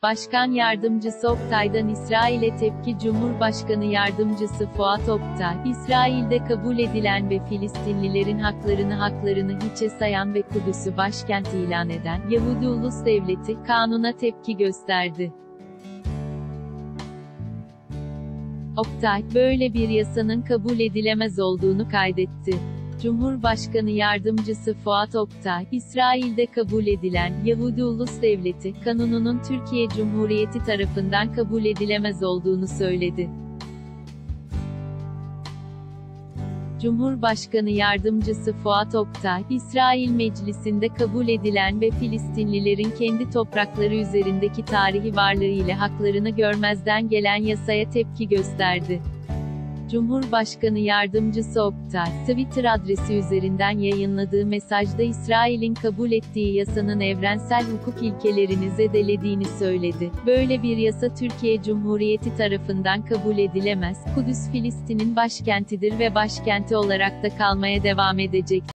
Başkan Yardımcısı Oktay'dan İsrail'e tepki. Cumhurbaşkanı Yardımcısı Fuat Oktay, İsrail'de kabul edilen ve Filistinlilerin haklarını hiçe sayan ve Kudüs'ü başkent ilan eden Yahudi Ulus Devleti kanuna tepki gösterdi. Oktay, böyle bir yasanın kabul edilemez olduğunu kaydetti. Cumhurbaşkanı Yardımcısı Fuat Oktay, İsrail'de kabul edilen Yahudi Ulus Devleti kanununun Türkiye Cumhuriyeti tarafından kabul edilemez olduğunu söyledi. Cumhurbaşkanı Yardımcısı Fuat Oktay, İsrail Meclisi'nde kabul edilen ve Filistinlilerin kendi toprakları üzerindeki tarihi varlığı ile haklarını görmezden gelen yasaya tepki gösterdi. Cumhurbaşkanı Yardımcısı Oktay, Twitter adresi üzerinden yayınladığı mesajda İsrail'in kabul ettiği yasanın evrensel hukuk ilkelerini zedelediğini söyledi. Böyle bir yasa Türkiye Cumhuriyeti tarafından kabul edilemez. Kudüs Filistin'in başkentidir ve başkenti olarak da kalmaya devam edecek.